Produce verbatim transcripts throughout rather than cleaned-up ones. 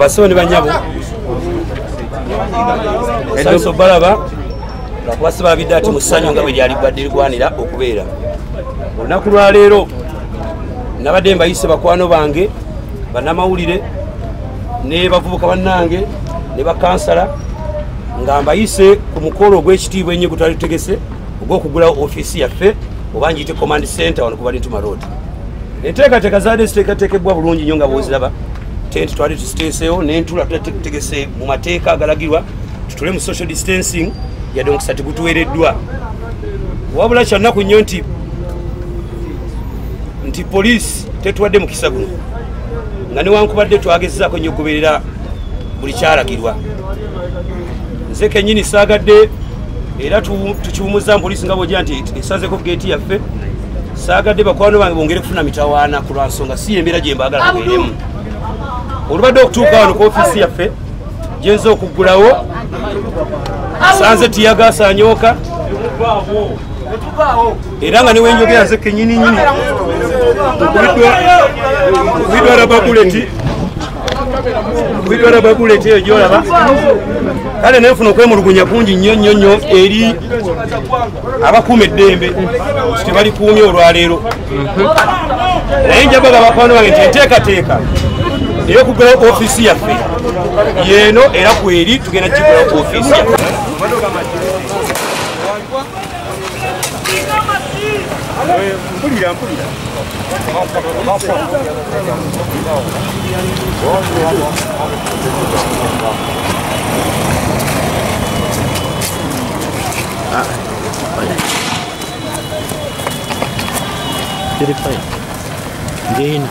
abasawo ne banyabo esanso balaba lwakuba babidde ati mu ssanyu nga bwe lyali badde ligwanira okubeera olunaku lwaleero nabadde mbayise bakwano bange bannamawulire ne bavubuka bannange ne bakansala nga mbayise ku mukolo ogw'ekitiibwa ennyo gutwali tutegese ogw'okugulawo ofiisi yaffe oba ngiyite command center wano ku Balintuma Road. Enteekateeka zaadde ziteekateekebwa bulungi nnyo nga bw'oziraba tenti twali tuziteeseewo n'entula tutegese mu mateeka agalagirwa tutule mu social distancing yadde omukisa tegutuweereddwa wabula kya nnaku nnyo nti nti poliisi tetuwadde mukisa guno nga newankubadde twagezzaako nnyo okugoberera buli kyalagirwa. Nze kennyini saagadde era tukiwumuzza mu poliisi nga bw'ojja nti esazeeko geeti yaffe saagadde bakwano bange bongere kufuna mitawaana ku lwa nsonga si embeera gye mbaagala kubeeremu. Olubadde okutuuka wano ku ofiisi yaffe gye nza okuggulawo sanze tiyagaasa anyooka era nga newenjogera nze kennyini nnyini nkubiddwa rababuleti nkubiddwa rababuleti eyo gyolaba kale nenfuna okwemulugunya kungi nnyo nnyo nnyo eri abakuuma eddembe tebalikuumye olwaleero naye njabaga bakwano bange nti enteekateeka ey'okugulawo ofiisi yaffe yeeno era kweri tugenda kigulawo ku ofiisi yaffe. Mpulira mpulira Cerify Gain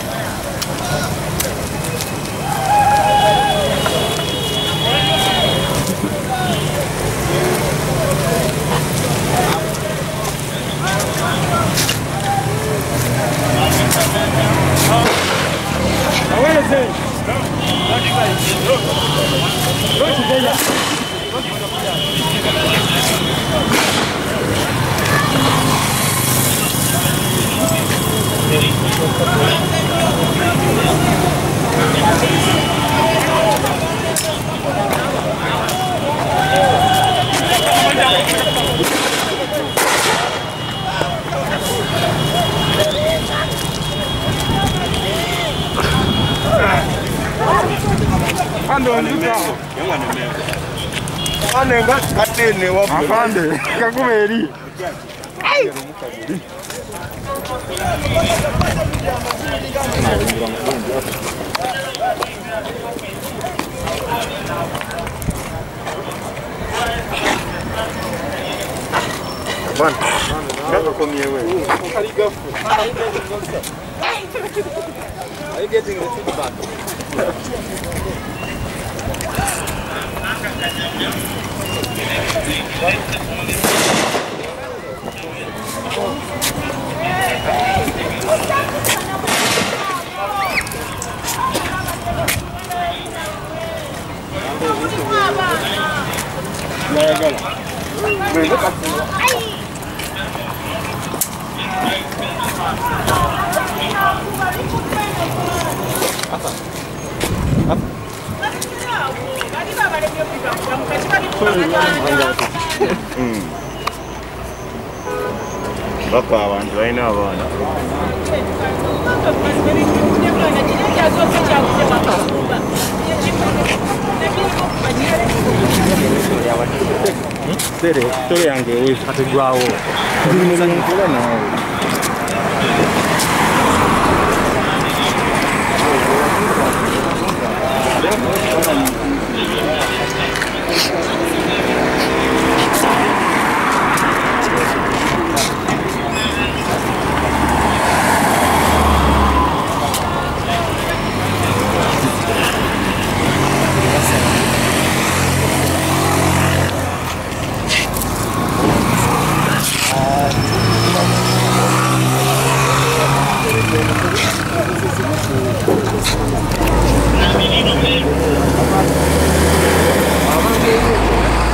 Anenga atene wa afande kakumeri Ban ngako komiewe Are you getting the feedback? Bapa abantu balina abaana tere tore yange we ategwawo ndinezankola nawe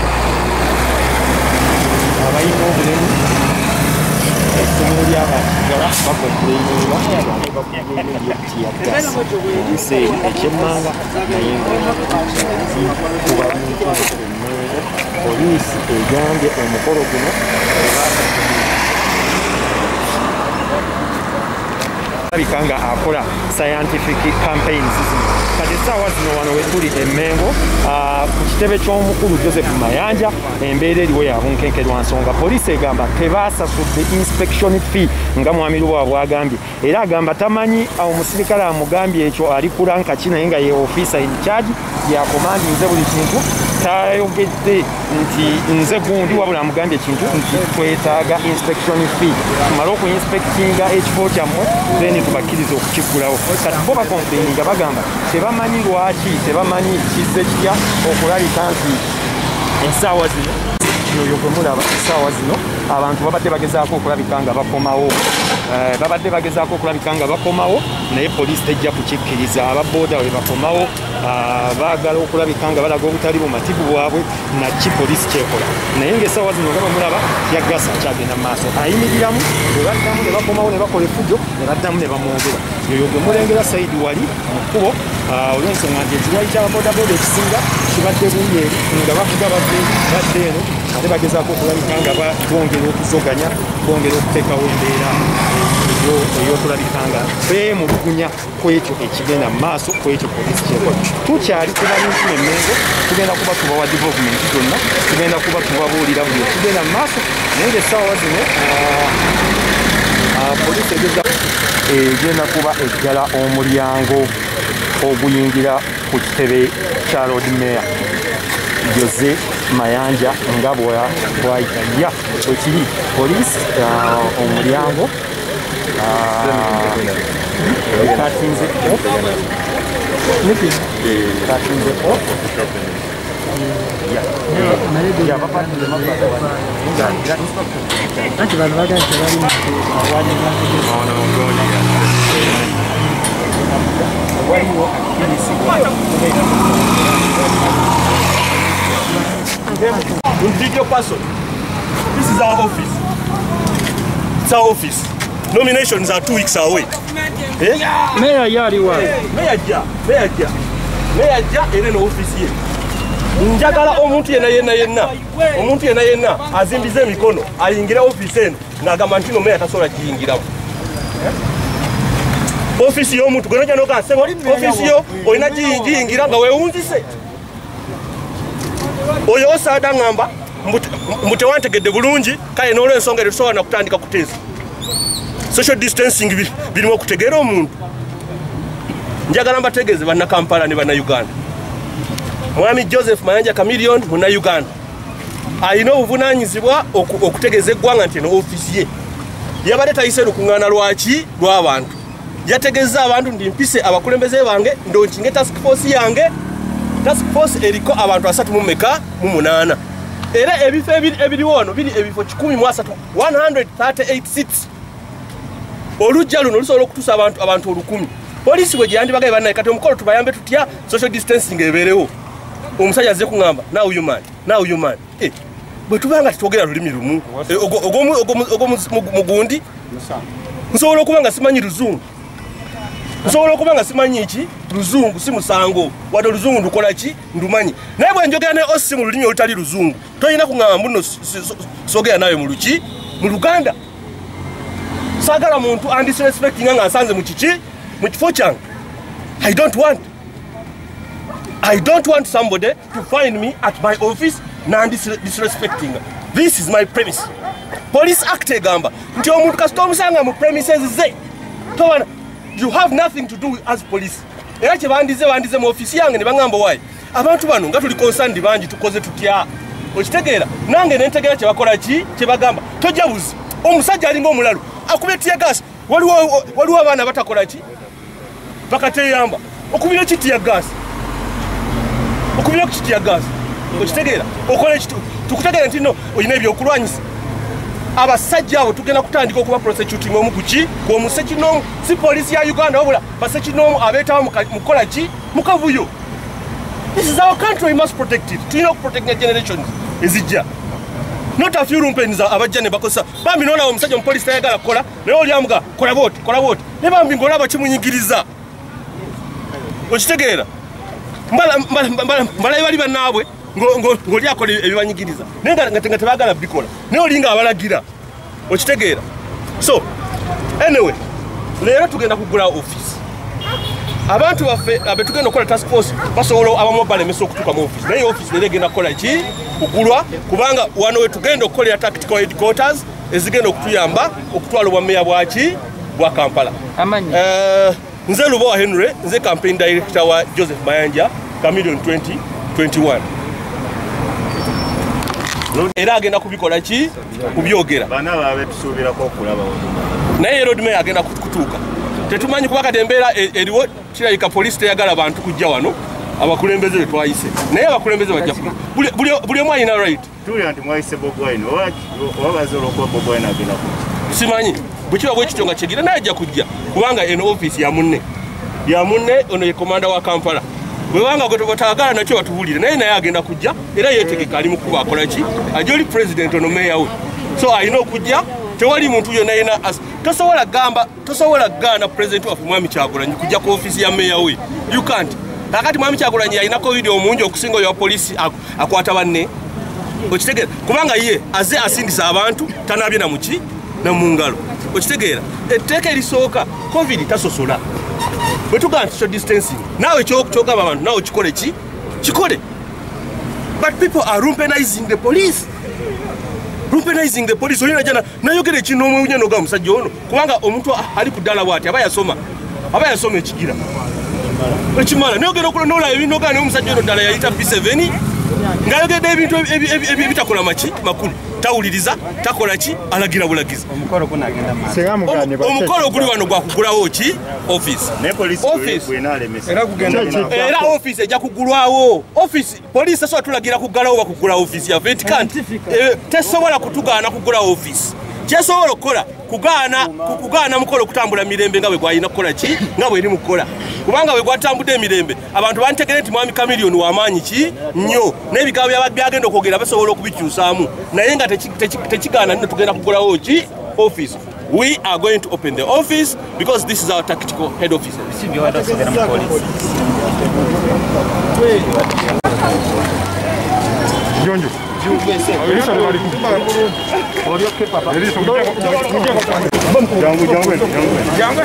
Abayi n'obulemu essomero ly'abantu basigala bakomplaininga bakugenda ekiseera ekyemmanga naye kuba muntu emmengo poliisi egambye omukolo guno alabika nga akola scientific campaigns kati essaawa zino wano wetuli emmengo ku kitebe ky'omukulu Joseph Mayanja embeera eriwo ya bunkenke lwa nsonga poliisi egamba tebaasasudde inspection fee nga mwami Lubowa bw'agambye era agamba tamanyi omusirikale amugambye ekyo ali kulanka ki naye nga ye officer in charge yakomandinze buli kintu tayogedde nti nze gundi wabula amugambye ekintu nti twetaaga inspection fee tumale okuinspectinga ekifo kyammwe then tubakkiriza okukigulawo kati bo bakomplaininga bagamba tebamanyi lwaki tebamanyi kizze kitya okulalika nti essaawa zino yoyo gwe mulaba essaawa zino abantu babadde bagezaako okulabika nga bakomawo babadde bagezaako okulabika nga bakomawo naye poliisi tejja kukikkiriza ababooda we bakomawo baagala okulabika nga balaga obutali bumativu bwabwe naki poliisi kyekola naye ngaessaawa zino nga bamulaba yaggasa akyagenda mu maaso ayimiriramu bwe baddamu ne bakomawo ne bakola efujjo ne baddamu ne bamwogera yoyo gwe mulengera sayidi wali mu kkubo olw'ensonga nti ekirwayi ky'ababoodaboda ekisinga kibadde bungi eri nga bavuga badde badde eno ate bagezaako okulabika nga bongera okuzoganya bongera okuteekawo embeera ey'okulabika nga beemulugunya ku ekyo ekigenda mu maaso ku ekyo poliisi kyekola tukyali kuba n'ensi emmengo tugenda kuba tubawa development zonna tugenda kuba tubabuulira buli ekigenda mu maaso naye ngaessaawa zino poliisi egeza egenda kuba eggala omulyango oguyingira ku kitebe kya Lord Mayor Jose Mayanja nga bwayita ya ekiri poliisi omulyango katinze katinze anti bantu baganje Individual person. This is our office. It's our office. Nominations are two weeks away. Eh? Mayor yali wa. Mayor ja. Mayor ja. Mayor ja ene no office ye. Njagala omuntu yena yena yena. Omuntu yena yena azimbize mikono ayingira office eno ngagamba ntino mayor tasola kiyingira. Office yo omuntu gwe njano ka sebo office yo oyina kiyingira nga weewunzise. Oyo osada ngamba mbute wantegedde bulungi kale n'olw'ensonga etusobola na kutandika kuteesa social distancing birimu okutegeera omuntu njagala mbategeeze banna Kampala ne banna Uganda mwami Joseph Mayanja Chameleon muna Uganda alina obuvunaanyizibwa okutegeeza eggwanga nti eno ofisi ye yabadde tayise lukuŋŋaana lwaki lw'abantu yategeeza abantu ndi mpise abakulembeze bange ndonkinge task force yange task force eriko abantu asatu mu meka mu munaana era ebifo ebiri wano biri ebifo kikumi mu asatu one hundred thirty-eight seats olujja luno lusobola okutuusa abantu abantu olukumi poliisi bwe gyandi bagaye bannaye kati omukolo tubayambe tutya social distancing ebeerewo omusajja azze kuŋŋamba now you man now you man eh bwe tubanga tetwogera lulimi lumu ogwomugundi nsobola okuba nga simanyi luzungu nsobola okuba nga simanyi ki luzungu si musango wadde oluzungu ndukola ki ndumanyi naye bwe njogera ne osi mu lulimi olutali luzungu toyina kuŋŋamba mbuno sogera nawe mu luki mu Luganda saagala muntu andisrespectinga nga nsanze mu kiki mu kifo kyange I don't want I don't want somebody to find me at my office non-disrespecting. This is my premise. Police Act egamba nti omuntu kasita omusanga mu premises ze towana you have nothing to do as police. Era kye bandize bandize mu office yange ne bangamba wayi abantu bano nga tuli concerned bangi tukoze tutya okitegeera nange ne ntegeera kye bakola ki kye bagamba tojabuzi omusajja alinga omulalu akubye tiya gas waliwo waliwo abaana batakola ki bakateyamba okubye ki tiya gas okubye ki tiya gas okitegeera okola ki tukutegeera nti no oyina ebyokulwanyisa abasajja abo tugenda kutandika okuba prosecuting omu kuki kwomusekinomu si poliisi ya Uganda wabula basekinomu abeetawo mukola ki mukavuyo. This is our country, we must protect it. Tulina okuprotect the generations ezijja not a few rumpens abajja ne bakosa bambi nona omusajja omupolisi tayagala kukola naye olyamuga kola boti kola boti ne bambi ng'olaba kimunyigiriza okitegeera mbala mbala bali bannaabwe ng'oli akola ebibanyigiriza naye nga tebaagala bikola naye olinga abalagira okitegeera so anyway leero tugenda kugula office abantu baffe abetugenda okukola task force basobola abamu balemesa okutuuka mu office naye office leero egenda kukola ki kugulwa kubanga wano we tugenda okukolera tactical headquarters ezigenda okutuyamba okutwala obwammeeya bwaki bwa Kampala. Uh, nze Lubowa Henry, nze campaign director wa Joseph Mayanja Chameleon twenty twenty-one. Era agenda kubikola ki kubyogera bana babe tusuubirako okulaba naye road mayor agenda kutuuka tetumanyi kuba kati embeera eriwo kirabika police teyagala bantu kujja wano abakulembeze be twayise naye abakulembeze bajja buli omu alina right tuya nti mwayise Bobi Wine owabaze olwokuba Bobi Wine agenda kujja simanyi bwekiba bwekityo nga kyegira naye ajja kujja kubanga eno office ya munne ya munne ono ye komanda wa Kampala bwewanga gwe tubataagala nakyo batubulire naye naye agenda kujja era yeetegeka ali mu kuba akola ki ajja oli president ono meeya we so alina okujja tewali muntu yonna yena tosobola gamba tosobola gaana president waffe Mwami Kyagulanyi kujja ku office ya meeya we you can't kakati Mwami Kyagulanyi alina covid omungi okusinga oyo wa polisi akwata banne okitegeera kubanga ye aze asindisa abantu tanaabye na muki na mu ngalo okitegeera etteeka erisooka covid tasosola bwe tugamba social distancing naawe kyogamba abantu naawe kikole ki kikole but people are rumpenizing the police rumpenizing the police olina jana nayogera ekino omwe noga omusajja ono kubanga omuntu ali ku ddala bwati aba yasoma aba yasoma ekigira ekimala nayogera okunola ebinoga n'omusajja ono ddala yayita P seven ngayogedde ebintu ebitakola maki makulu tawuliriza takola ki alagira bulagiza omukolo kunagenda omukolo guli wano gwa kugulawo ki office ne police era kugenda era office ejja kugulwawo office police aso atulagira kugalawo bakugula office ya Vatican tesobola kutugaana kugula office kyesobola okukola kugaana kugaana mukolo kutambula mirembe nga bwe gwalina kukola ki nga bwe eri mukola kubanga bwe gwatambudde emirembe abantu bantegere nti Mwami Chameleon w'amaanyi ki nnyo n'ebigambo byagenda okwogera basobola okubikyusaamu naye nga tekigaana nno tugenda kugulawo ki office. We are going to open the office because this is our tactical head office. Jonjo. jangu jangu jangu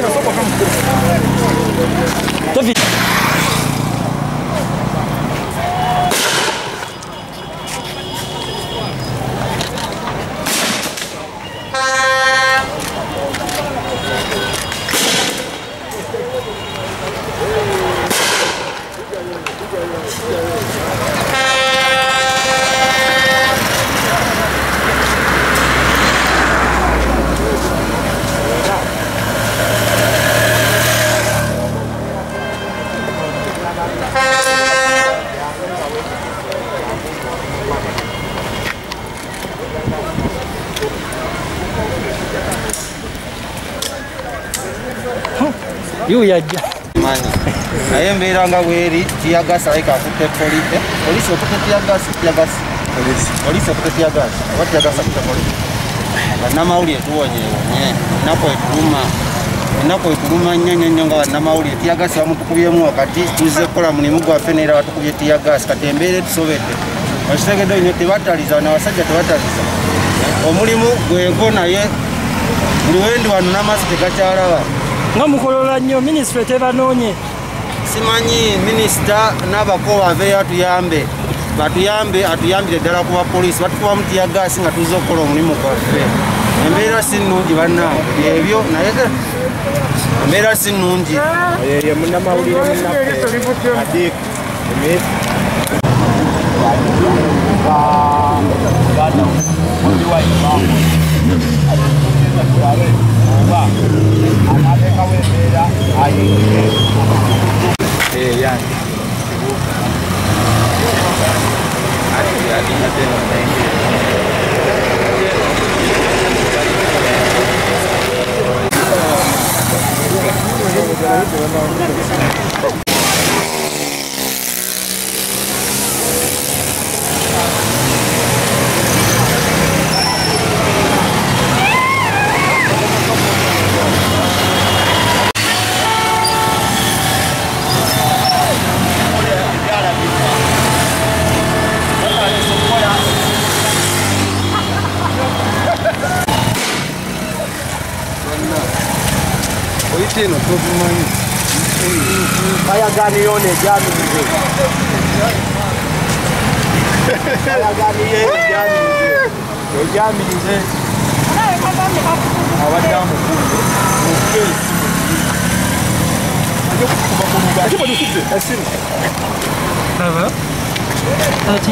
yu yajja mani naye mbeera nga bweri tiyagasa ayika akutte polisi polisi okutte tiyagasi tiyagasi polisi polisi okutte tiyagasi oba tiyagasa akutte polisi bannamawulire tuwonyewonye ennaku etuluma ennaku etuluma nnyo nnyo nnyo nga bannamawulire tiyagasi bamutukubyemu wakati tuzze kukola mulimu gwaffe neera batukubye tiyagasi kati embeera etusobedde bakitegedde nyo tebataliza n'abasajja tebataliza omulimu gwengo naye buli wendi wano n'amaaso tegakyalaba nga mukolola nnyo minisitule tebanoonye simanyi minisita n'abako baveeyo atuyambe batuyambe atuyambire ddala ku bapoliisi batukubamu tiyagasi nga tuzza okukola omulimu gwaffe embeera si nnungi bannange ebyo naye embeera si nnungi ye munnamawulire munnaffe adik Latino tokumanyi. Ayagani yone jami nze. Ayagani ye jami nze. Jami nze. Abadamu kunde. Mukesi. Ajo kuba kuba. Ajo badusite. Asini. Nava. Ati.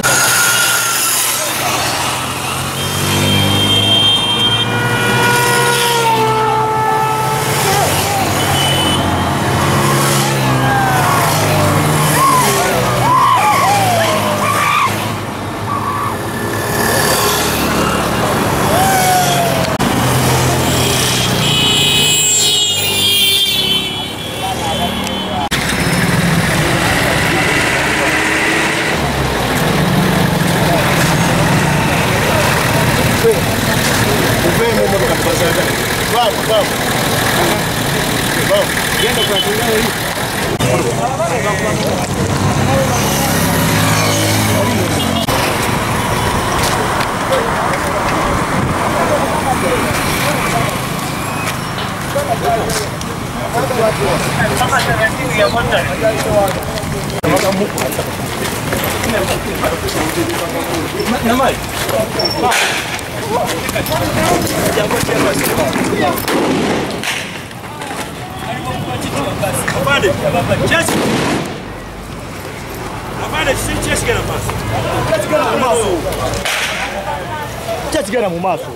Chachigana mu maso.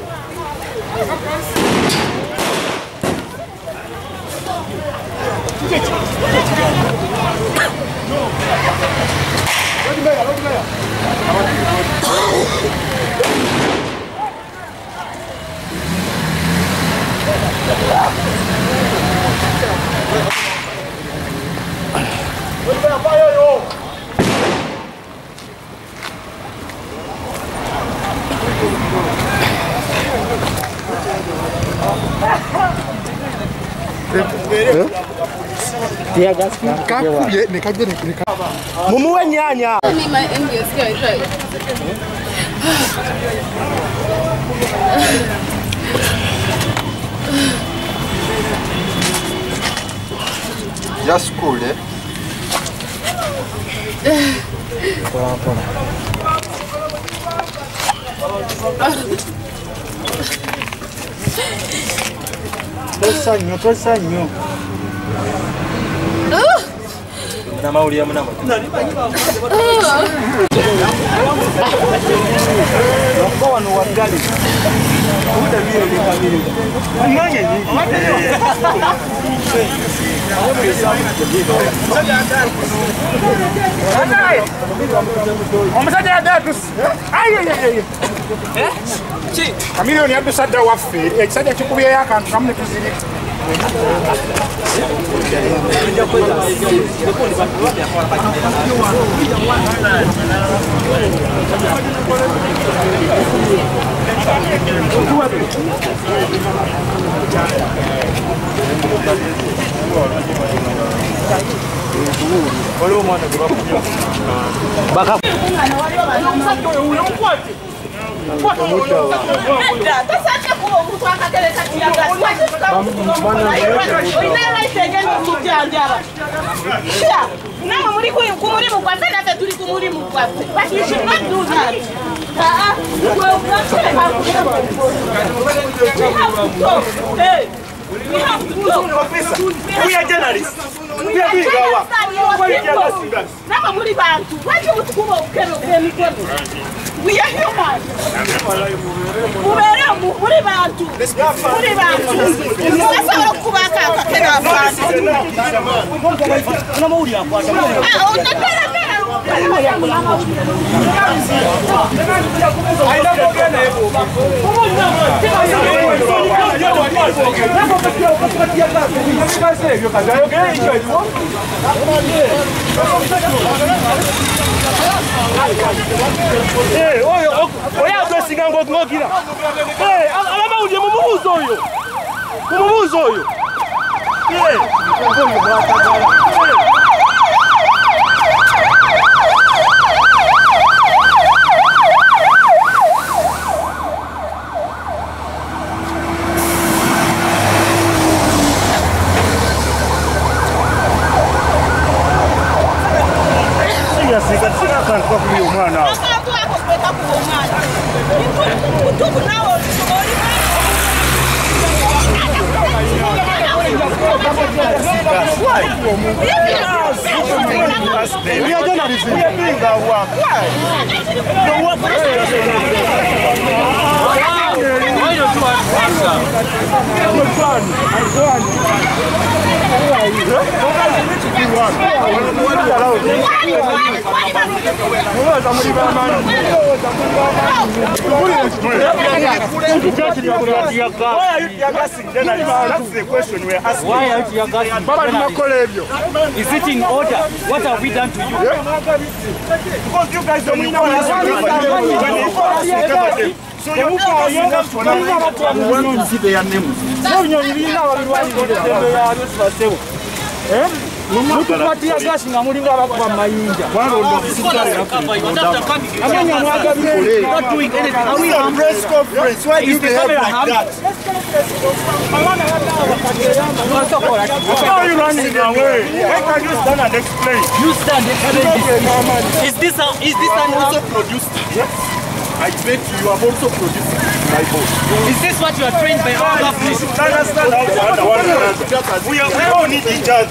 Dia gas kakuye nekaje nika. Mumuwe nyanya. My English guys, right? Just cool, eh? Tosanyo, tosanyo. Na mauli ya mnamo. Kwa no wagali. Uta vile ni kamili. Nganye ni. Omusajja yaddatus. Ayi ayi ayi. Eh? Chi. Kamilioni yadusadda waffe. Ekisajja kikubiyeyo akantu kamu ne tuziri. Baka Nama muri ku muri mu kwase na turi ku muri mu kwase. But you should not do that. Ah, well, that's it. We have to go. Hey, we have to go. We are journalists. We are doing our work. Nama muri bantu. Waje utukuba ukero kwemikono. We are human. Ubera muri bantu. Muri bantu. Sasa ukubaka akakena afana. Una mauli hapo. Ah, unataka tena. Aina kogena hebu. Eh, oyo, oya dosinga ngogira. Eh, alama uje mumubuzo oyo. Mumubuzo oyo. Eh. We are journalists. We are doing our work. Why? The work. Why don't you answer? Which one? Why are you gassing journalists? That's the question we are asking. Why are you gassing journalists? Is it in order? What have we done to you? Because you guys don't know what so you want to see their names. Mutupatia gasi nga mulinga abakuba mayinja. Not doing anything. Are we on press conference? Why do you behave like that? Why are you running away? Why can't you stand and explain? You stand and explain. Is this a, is this an also produced? Yes. I bet you have also produced my boat. Is this what you are trained by our government? Understand how to under one another. We, are, we all need each other.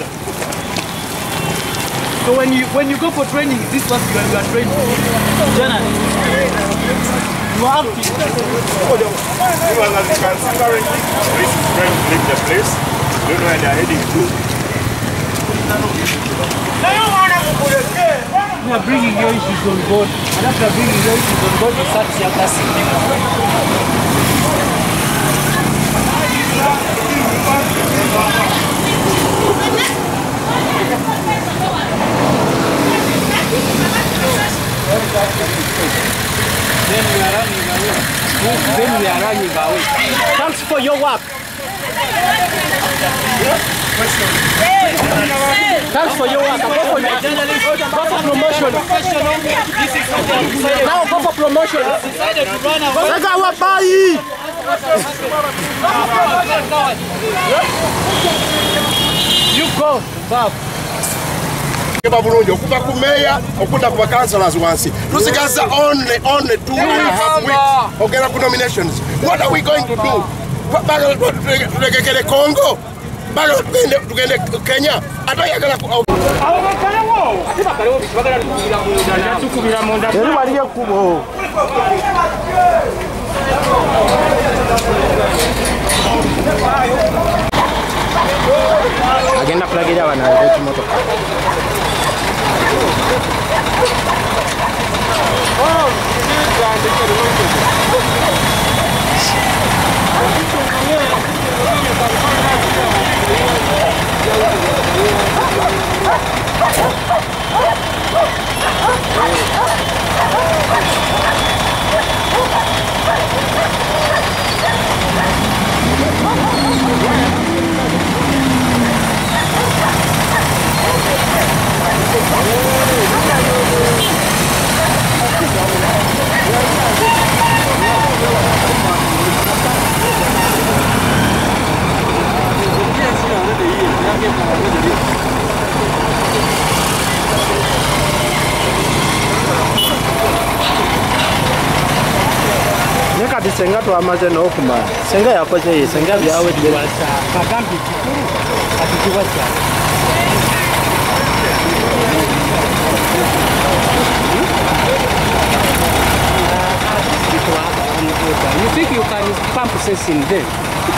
So when you when you go for training, is this what you are, you are trained for? Journalists. You are active. Even as you can see currently, police is trying to leave the place. Don't know where they are heading to. You are bringing your issues on board, and after bringing your issues on board, you start your gassing. Then we are running away. Then we are running away. Thanks for your work. Thanks for your work. Go for your go for promotion. Now go for promotion. You go, Bob. Bulungi okuva ku meya okudda ku councillors wansi tusigaza only only two and a half weeks ogenda ku nominations. What are we going to do? Tulegekere Congo baga tugende Kenya atayagala agenda kulagira abana ekimotoka. Nekati senga twamaze n'okumala senga yakoze ye senga byawe diwasa kagambi kikuru atikiwasa you think you can pump sense in them?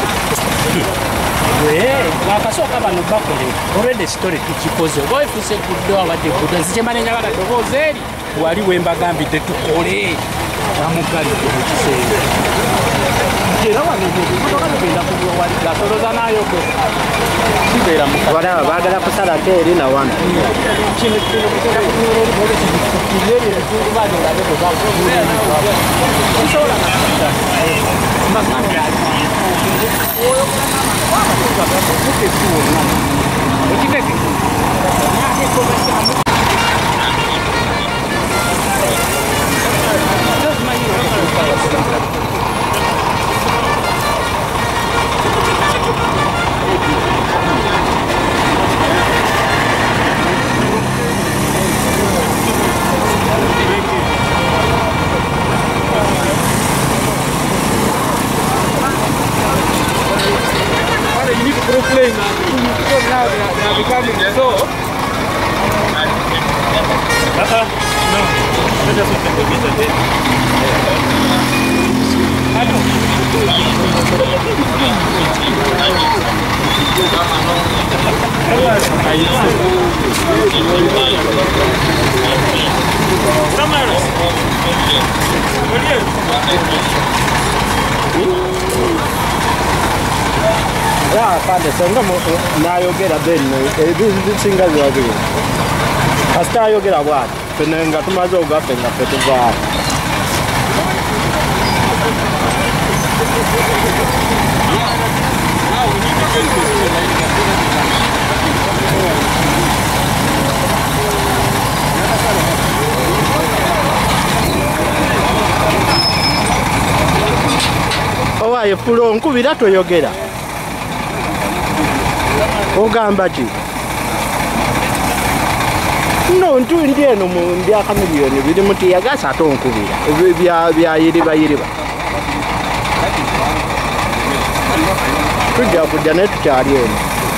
Yeah, wakasoka bano bakole already story tukikoze boy fuse kudoa wade kudoa sichemane nyabala tobozeri wali wemba gambi tetukole amukali kuchise kera wano kutoka kwenda kuwa wali gasoroza nayo ko kibera mukabara bagala kusala teri na wana chine chine kutoka kunoro bole kibere kuri bado ngabo babo kusola na makanga oyo saying that because now they are, they are becoming so. Uh-uh. No. Let us not take it again. I know. Yeah, pande songa nayogera then ebizinga byabiri asita ayogera bwati fene nga tumaze ogafe nga fe tuvaawo owaye fulo nkubira toyogera ogamba ki no ntu ndi eno mu byaka miliyoni biri muti yagasa tonkubira bya bya yiriba yiriba tujja kujja ne tukyali eno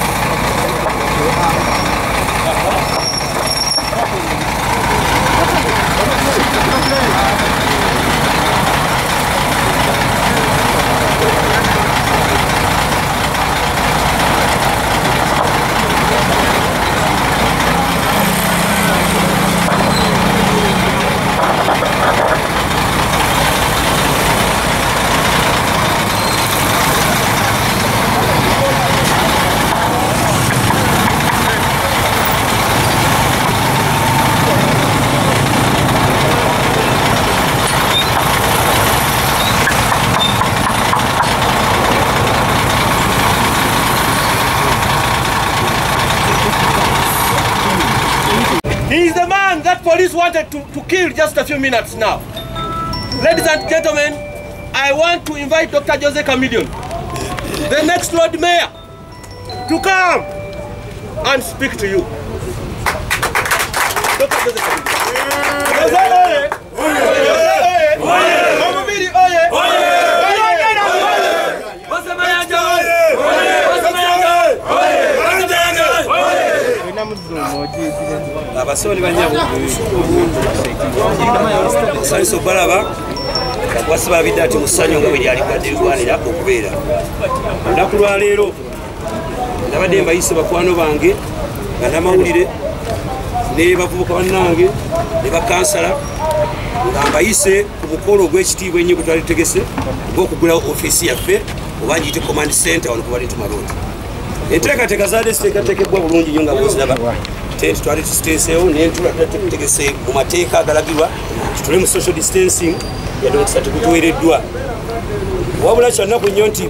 He's the man that police wanted to, to kill just a few minutes now. Ladies and gentlemen, I want to invite Doctor Jose Chameleon, the next Lord Mayor, to come and speak to you. Doctor Jose Chameleon. abasoni banyabo saiso balaba kakwasiba bidati musanyo nga bwe yali kadirwanira okubeera nakulwa leero nabadde mbayise bakwano bange banamawulire ne bavubuka bannange ne bakansala nga mbayise ku mukolo gw'ekitiibwa ennyo gwe twali tutegese ng'okugulawo ofiisi yaffe oba ngiyite command center wano ku Balintuma Road. Enteekateeka zaadde ziteekateekebwa bulungi nnyo nga bweziraba tenti twali tusiteeseewo n'entula tutegese mu mateeka agalagirwa tutule mu social distancing yadde omukisa tegutuweereddwa wabula kyannaku nnyo nti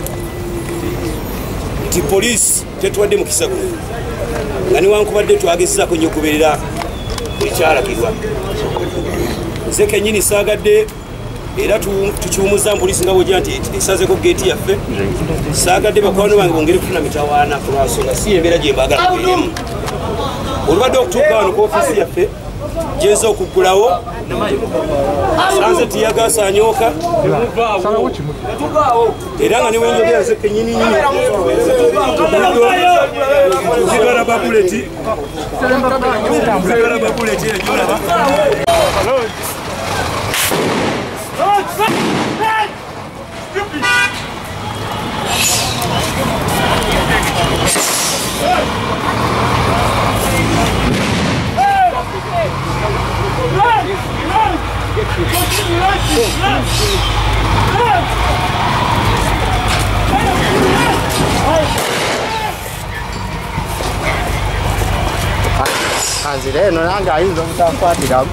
nti poliisi tetuwadde mukisa guno nga newankubadde twagezezaako nnyo okubeerera buli kyalagirwa nze kennyini saagadde era tukiwumuza poliisi nga bwogera nti esazeko geeti yaffe saagadde bakwano bange bongere kufuna mitawaana ku lwansonga si embeera gye mbaagala kubeeremu olubadde okutuuka wano ku ofiisi yaffe gyeza okuggulawo sanze tiyagaasa anyooka era nga newenjogera nze kennyini nyini zigala babuleti zigala babuleti enyolaba anzira eno nange ayinza obutakwatiramu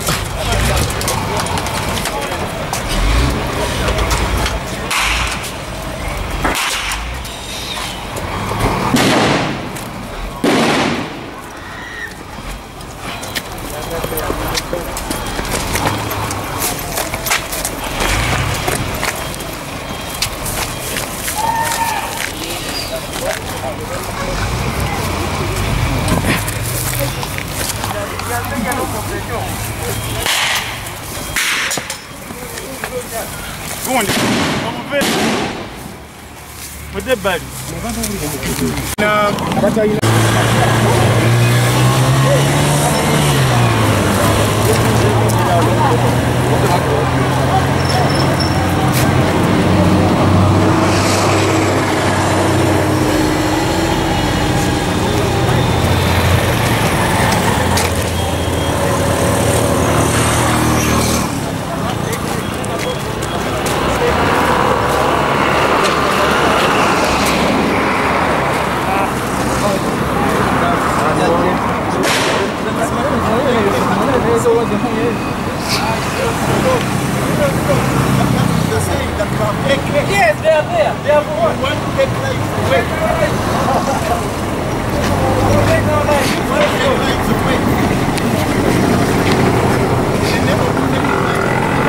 Go on. Ode bali. Na abatalina Yes, they are there. They are one. One to take life away. Take our life. One to take life away. They never protect life.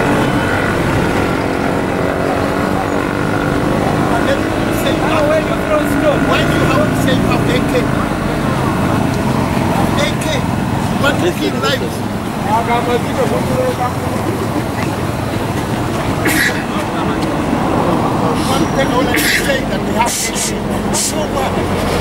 And then you say, now when you throw stone, why do you have to say you have A K? A K. One to kill lives. One thing I want to say that they have A K. So what?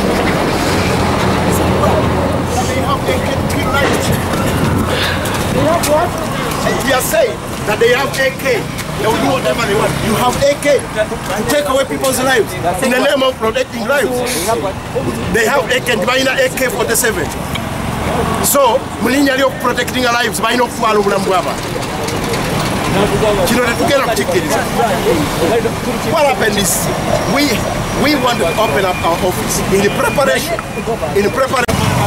So what? That they have A K to kill lives. They have what? We are saying that they have A K. They will do whatever they want. You have A K to take away people's lives in the name of protecting lives. They have A K, A K forty-seven. So, mulinya lyo protecting lives by no kuwala obulamu bw'abantu. Kino tetugenda kukikkiriza. What happened is we we want to open up our office in the preparation in preparation.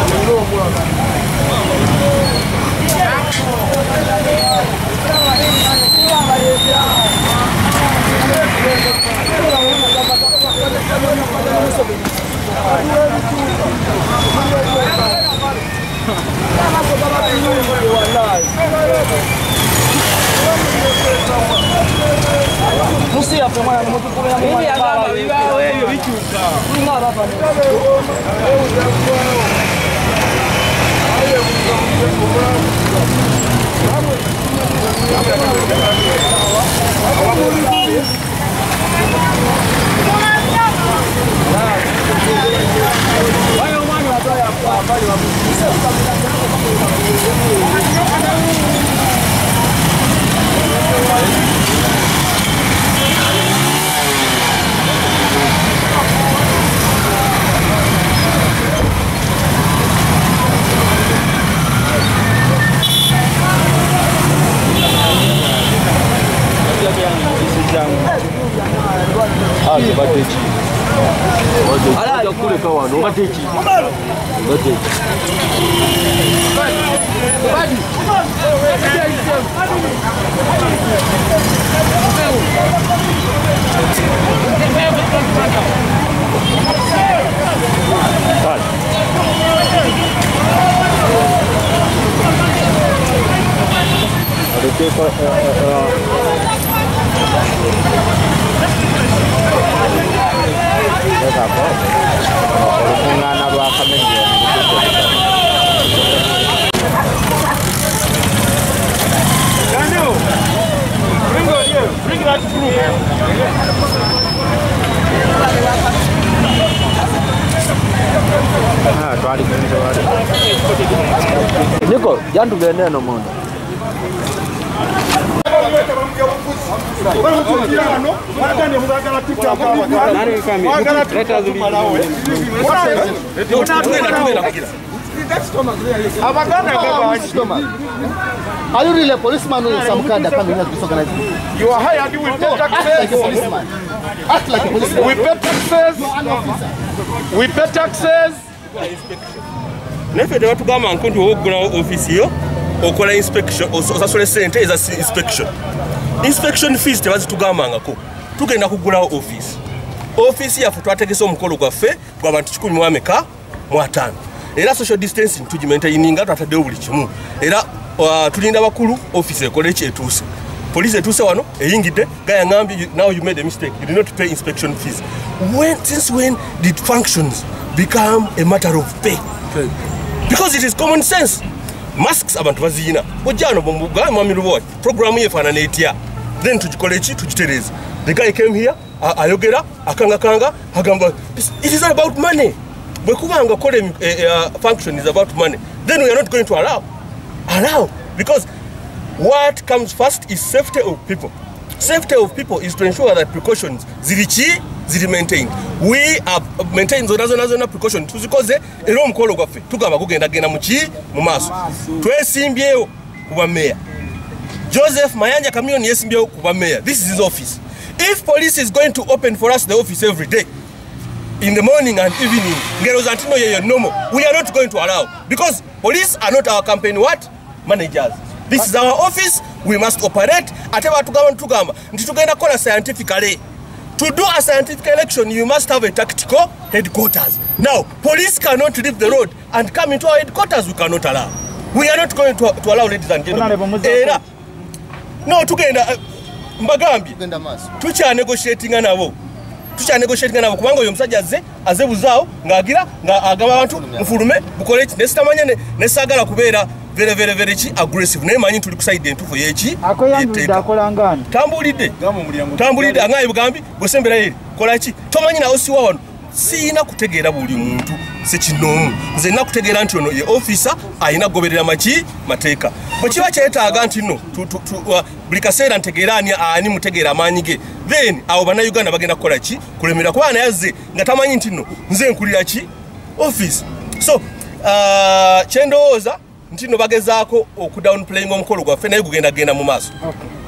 Musi ya pemana moto kubera mu mwana baba bibawe yo bicyuka ninga baba Wayo mwana watoya kwa bali wa Ah, c'est pas petit. Voilà, il y a coulé quand on va petit. Petit. Niko, yandu gene no mondo. Are you really a policeman or some kind that coming out disorganized? You are hired, you will pay taxes. Act like a policeman. We pay taxes. We pay taxes. Nefe de batugamba nkuntu okugula office yo okola inspection osasole sente eza inspection. Inspection fees tebazitugambangako. Tugenda kugula office. Office yafu twategese omukolo gwaffe gw'abantu kikumi mu ameka mu ataano. Era social distancing tugimaintaininga twatadde buli kimu. Era uh, tulinda bakulu office ekola ekyetuuse. Police etuuse wano eyingidde gaya ngambi now you made a mistake. You did not pay inspection fees. When since when did functions become a matter of pay? Okay. Because it is common sense. Masks abantu bazina. Ojano bombuga mwami ruboy. Program yefanana etya. Then tujikole chi tujitereza. The guy came here ayogera akangakanga agamba it is not about money. Bwekubanga kole function is about money, then we are not going to allow allow because what comes first is safety of people. Safety of people is to ensure that precautions zirichi ziri maintained. We have maintained zona zona zona precautions tuzikoze era omukolo gwaffe tugamba kugenda genda muki mu maaso. Twesimbyeyo kuba mayor Joseph Mayanja Kamioni yesimbyeyo kuba mayor. This is his office. If police is going to open for us the office every day in the morning and evening, Ngerozantino ye normal, we are not going to allow because police are not our campaign what managers. This is our office. We must operate. Ateba tugamba tugamba nti tugenda kola scientifically. To do a scientific election, you must have a tactical headquarters. Now, police cannot leave the road and come into our headquarters. We cannot allow. We are not going to, to allow, ladies and gentlemen. Era. No, tugenda mbagambi. Tucha negotiating nabo. Tucha negotiating nabo kubanga oyo musajja azze azebuzaawo ngaagira nga agaba abantu mufulume bukole ki nesitamanya ne nesagala kubeera very very very chi aggressive naye manyi tuli kuside entufu yechi akoyanjulidde akola ngani tambulidde tambulidde angaye bugambi gwesembera yeri kola ki tomanyi nawo siwa wano siina kutegeera buli muntu sekinomu nze nina kutegeera nti ono ye officer ayina kugoberera maki mateeka bwe kiba kyetaaga nti nno buli kaseera ntegeera ani ani mutegeera amaanyi ge then abo bannayuganda bagenda kukola ki kulemera kuba nayazze nga tamanyi nti nno nze nkulira ki office so uh, kyendowooza nti no bagezaako okudownplaying omukolo gwaffe naye gugenda genda mu maaso.